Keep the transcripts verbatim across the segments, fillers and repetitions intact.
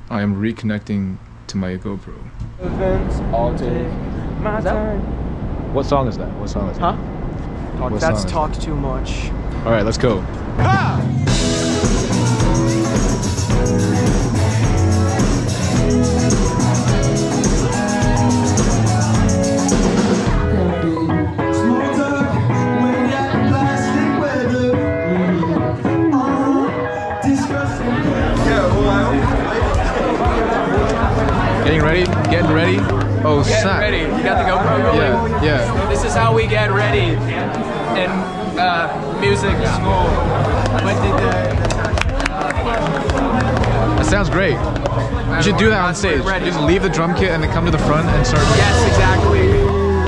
I am reconnecting to my GoPro. Events, all take my time. What song is that? What song is that? Huh? Talk, What that's song is talk too much. All right, let's go. Ah! Getting ready? Getting ready? Oh, Getting snap. ready. You got the GoPro going? Yeah, yeah. This is how we get ready in uh, music school. What did the, That sounds great. You should do that on stage. Just leave the drum kit and then come to the front and start. Yes, exactly.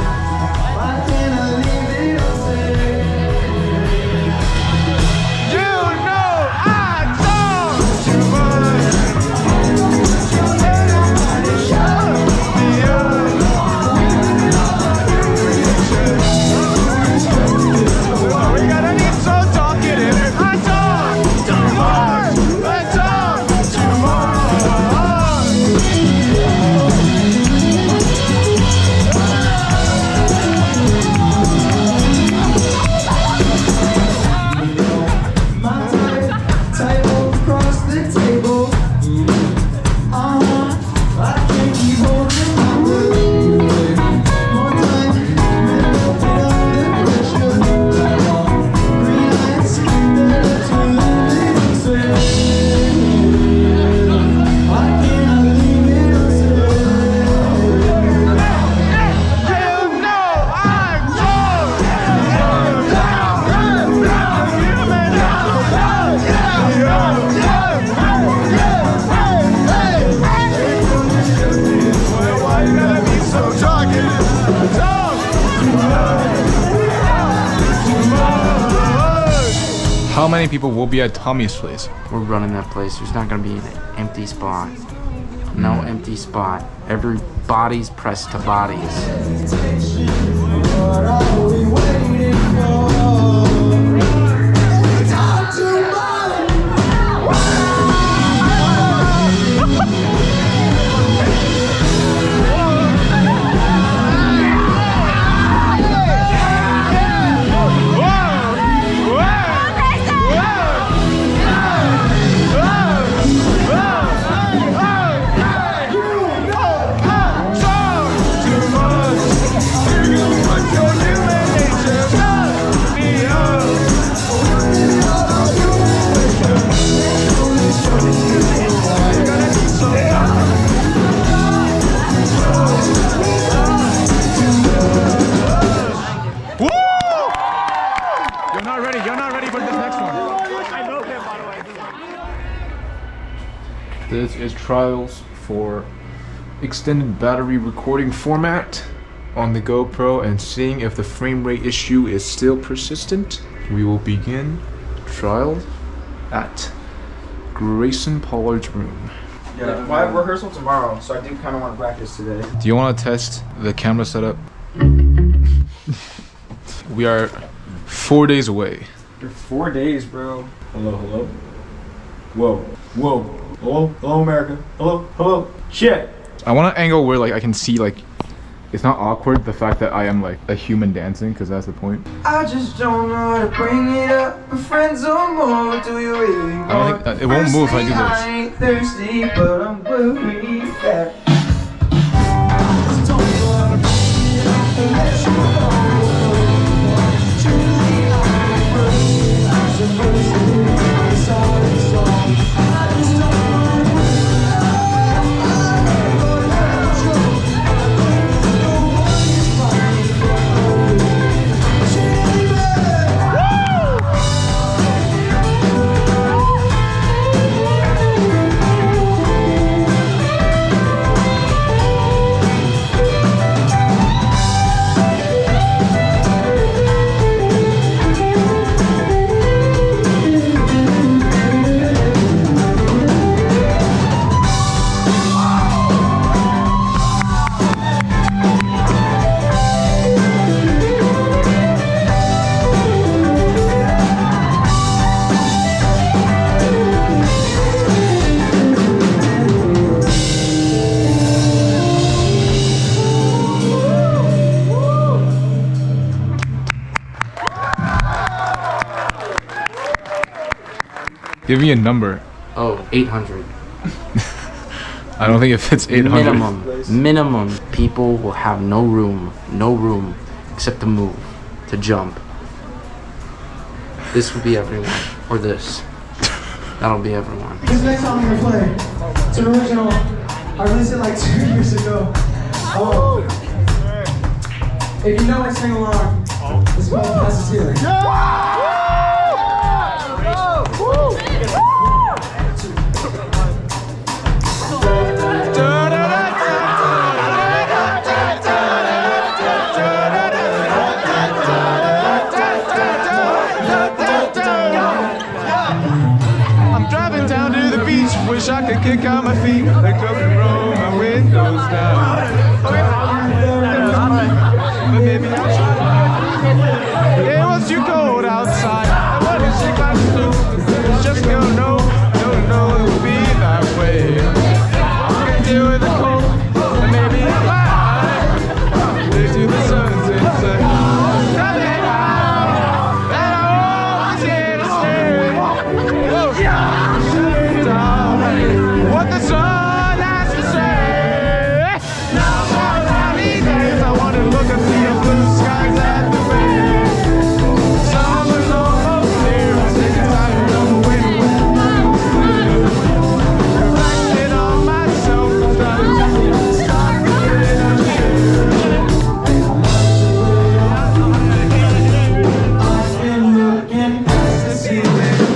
How many people will be at Tommy's place? We're running that place. There's not gonna be an empty spot. No mm. empty spot. Everybody's pressed to bodies. What are we waiting for? This is trials for extended battery recording format on the GoPro and seeing if the frame rate issue is still persistent. We will begin trials at Grayson Pollard's room. Yeah, well, I have rehearsal tomorrow, so I do kind of want to practice today. Do you want to test the camera setup? We are four days away. You're four days, bro. Hello, hello. Whoa, whoa. Hello, hello, America. Hello, hello. Shit. I want an angle where like I can see like it's not awkward the fact that I am like a human dancing, because that's the point. I just don't know how to bring it up. Friends or more, do you really want? I don't think uh, it won't move if I do this. I ain't thirsty, but I'm worried that Give me a number. Oh, eight hundred. I don't think it fits eight hundred. Minimum. Minimum. People will have no room. No room. Except to move. To jump. This will be everyone. Or this. That'll be everyone. This next song I'm gonna play, it's an original. I released it like two years ago. Oh. If you know it, sing along. It's called Pass the Ceiling. Wish I could kick out my feet, like up and roll my windows down. But baby, I'm trying. It was too cold outside. And what is she got to do? It's just go no, no, no, it will be that way. I can deal with the cold, and maybe I might. They do the sunset, say, nothing out, and I always here to stay. Whoa. What the sun has to say. Now, all these days, I want to look and see the blue skies at the bay. Summer's almost here. I'm sick and tired of the winter. Reflected on myself, I'm trying to stop getting I've been looking past the ceiling.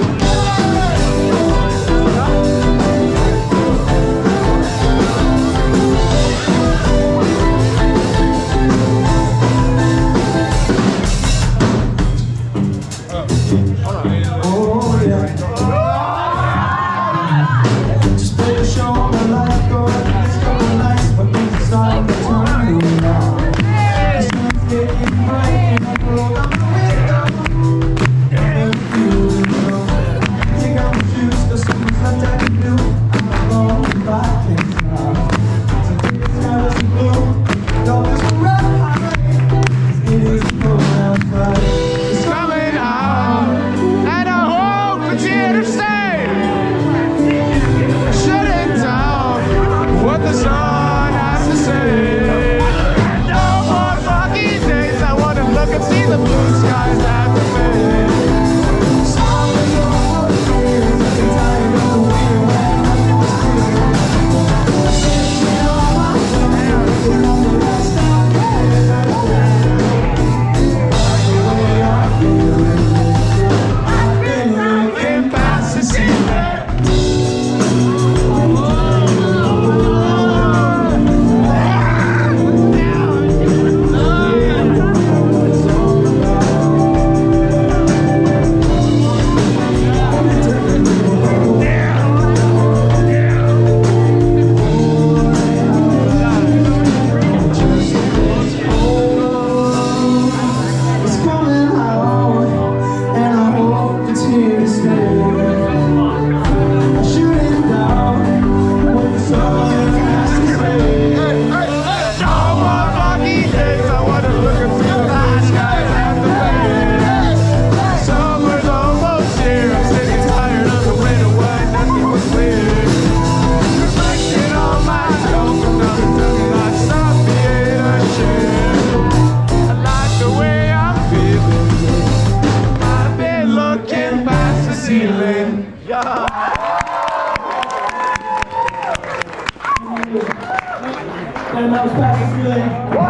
And that was Pass the Ceiling.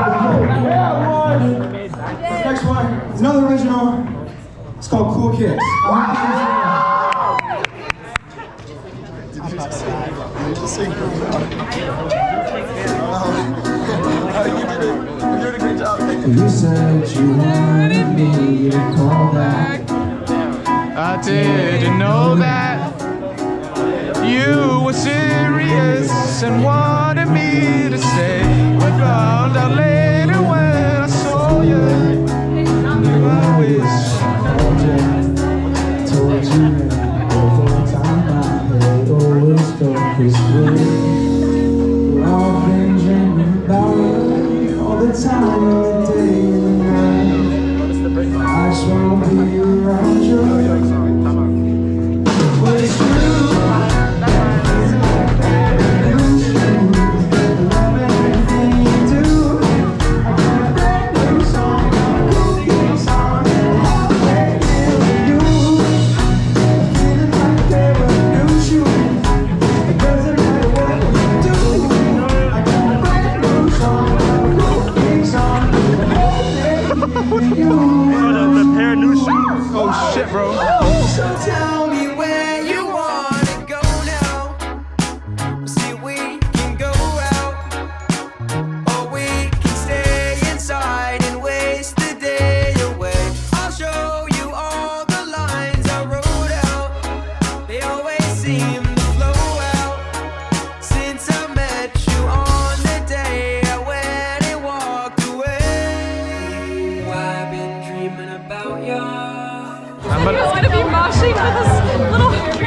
This next one is another original. It's called Cool Kicks. Did you sing? You said you wanted me to call back. I didn't know that you were serious and wanted me to stay. We found out later when I saw you. I wish I told you every time my head always felt this way. I've been dreaming about you all the time, all the day and the night. I just wanna be around you. But it's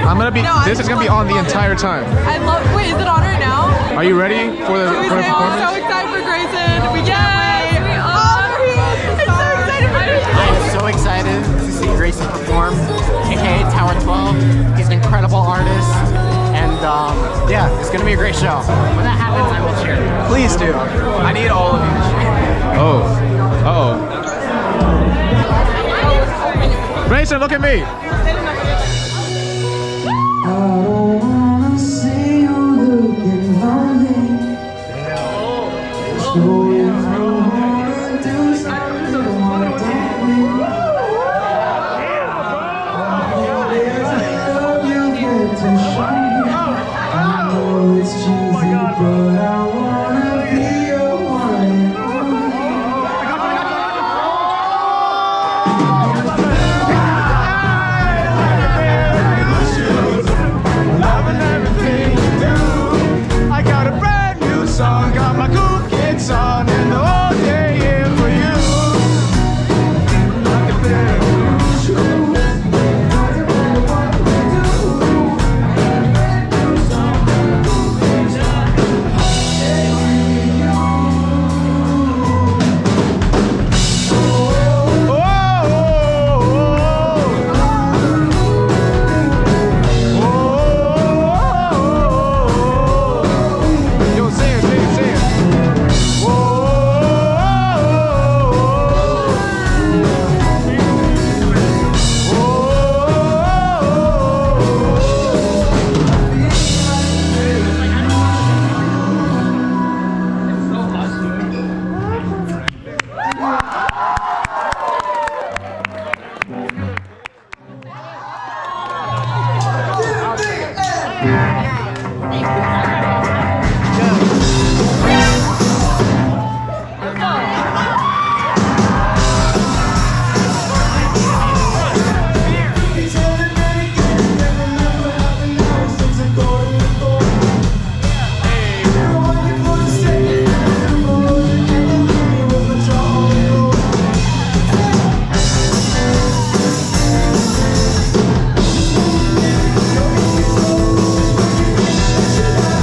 I'm gonna be. No, this I is gonna be love- on the love it. entire time. I love. Wait, is it on right now? Are you ready for the, for the I'm so performance? excited for Grayson. We can't wait. We are. I'm so excited for Grayson. I am so excited to see Grayson perform, aka Tower twelve. He's an incredible artist, and um, yeah, it's gonna be a great show. When that happens, I will cheer. Please do. I need all of you to cheer. Oh. Uh oh. Grayson, look at me. I don't wanna see you looking lonely. So if you wanna do something, why don't we? There's a love you get to show me. I know it's cheesy, but I wanna be your one and only. Loving everything you do. I got a brand new song, got my cool kids on, and the whole day here for you. Like a pair of shoes. Doesn't matter what we do. Yo, say it, say it, say it. Should I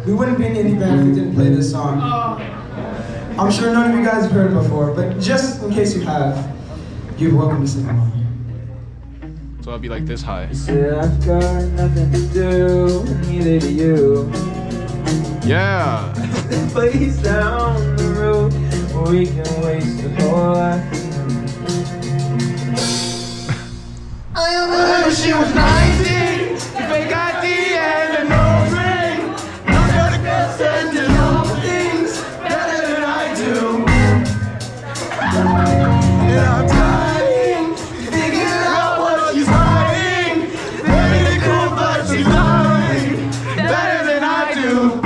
We wouldn't be an indie band if we didn't play this song. I'm sure none of you guys have heard it before, but just in case you have, you're welcome to sing along. So I'll be like this high. Said I've got nothing to do, neither do you. Yeah. This place down the road where we can waste the whole life. I wish she was nineteen, fake I D and a nose ring. I'm gonna get sent to know things better than I do. And I'm dying, figuring out what she's hiding. Maybe cool, but she's lying better than I do.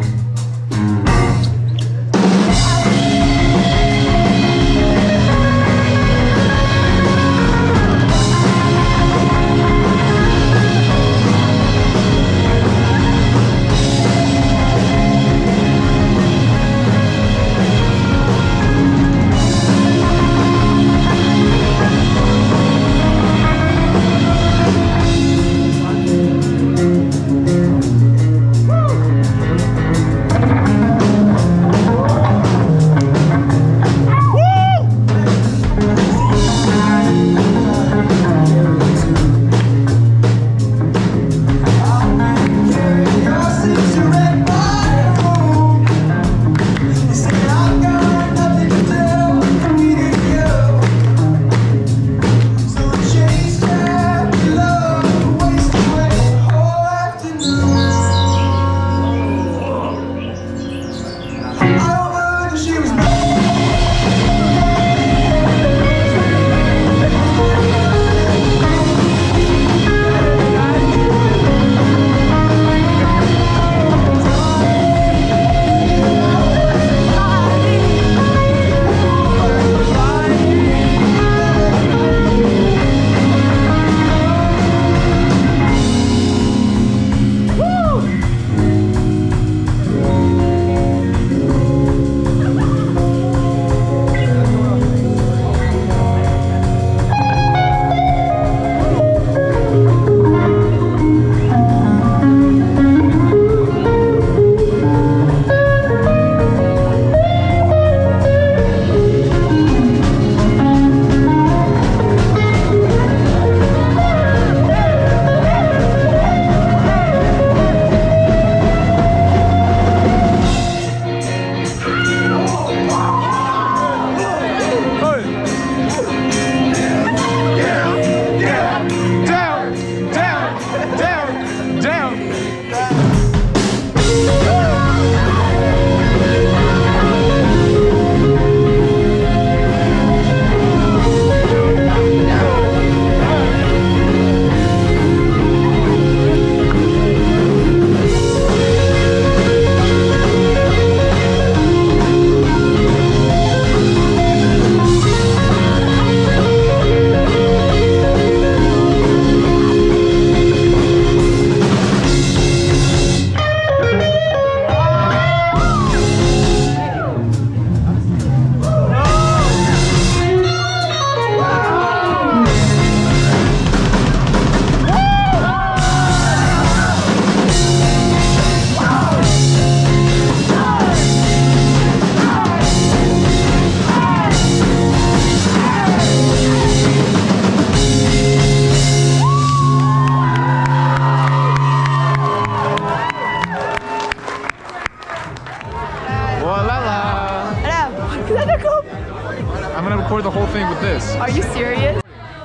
I'm gonna record the whole thing with this. Are you serious?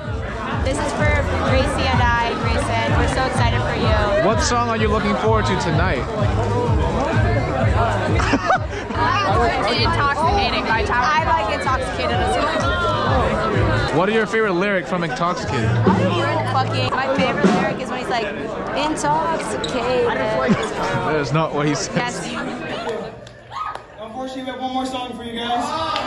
This is for Gracie and I, Grayson. We're so excited for you. What song are you looking forward to tonight? Intoxicating by Tower. I like Intoxicated as well. What are your favorite lyric from Intoxicated? Fucking. My favorite lyric is when he's like, intoxicated. That is not what he says. Yes. Unfortunately, we have one more song for you guys.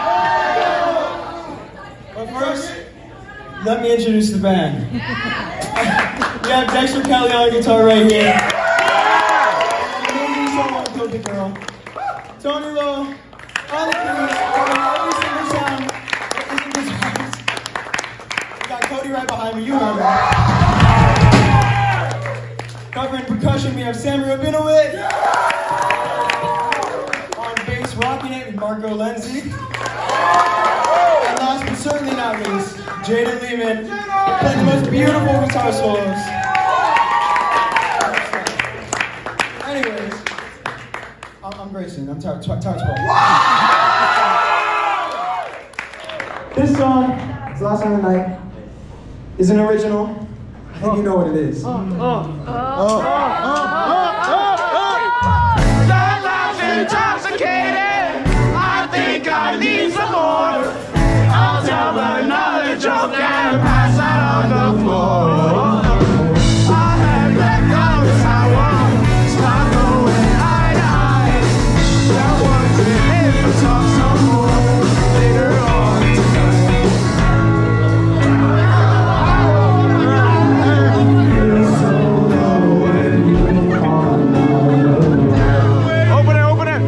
But first, let me introduce the band. We have Dexter Kelly on guitar right here. Amazing song on Cookie Girl. Tony Lowe on the keys, covering every single sound that isn't guitars. We got Cody right behind me, you heard him. Covering percussion, we have Sammy Rabinowitz. rocking it with Marco Lenzi. And last but certainly not least, Jaden Lehman, playing the most beautiful guitar solos. Anyways, I'm, I'm Grayson. I'm Tower twelve. This song, it's the last song of the night, is an original. I think you know what it is. Oh, oh, oh, oh, That life's intoxicated. I think I need some more. I'll tell another joke and pass out on the floor. I have let go as I walk, start going eye to eye. That was it if we talk some more later on tonight. Open it, open it.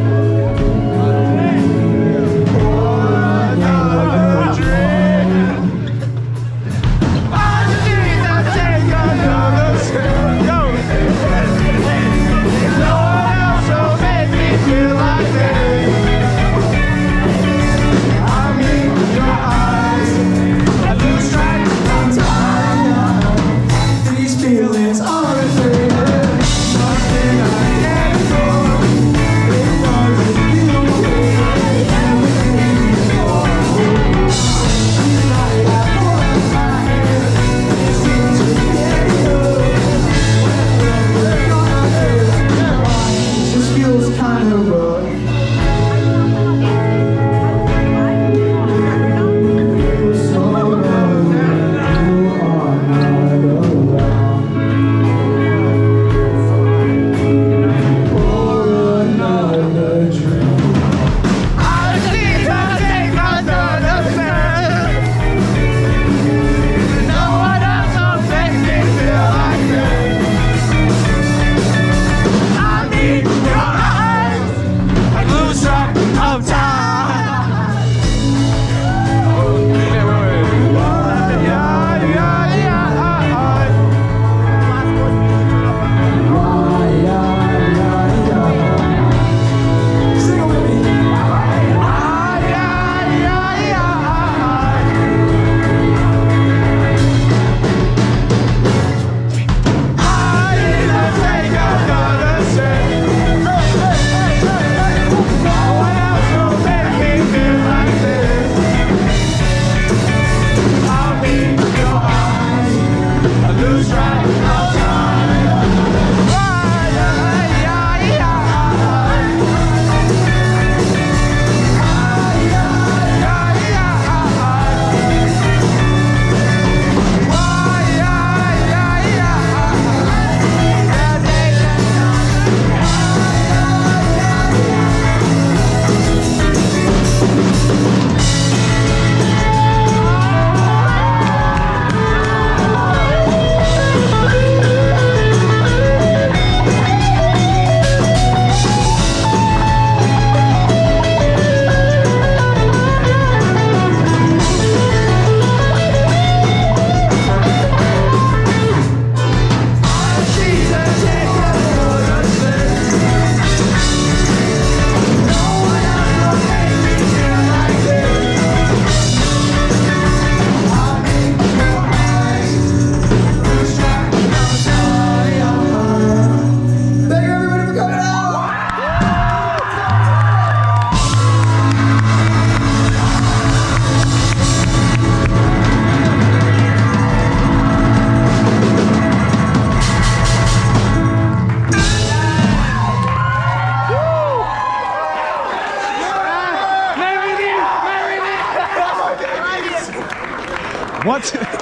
What?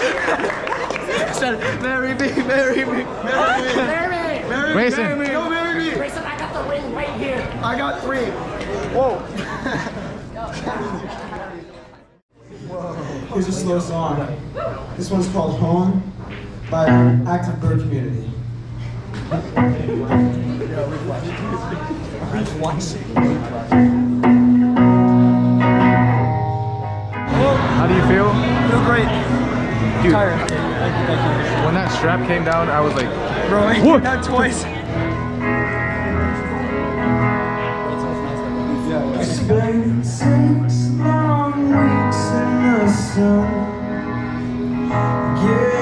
Said, marry me, marry me, marry me, marry me, marry me, Grayson. marry me, no, marry me. Grayson, I got the ring right here. I got three. Whoa. Here's a slow song. This one's called Home by Active Bird Community. How do you feel? I feel great. Dude, Tired. Thank you, thank you. when that strap came down, I was like, Bro, I what? did that twice. Yeah, yeah. Spent six long weeks in the sun. Yeah.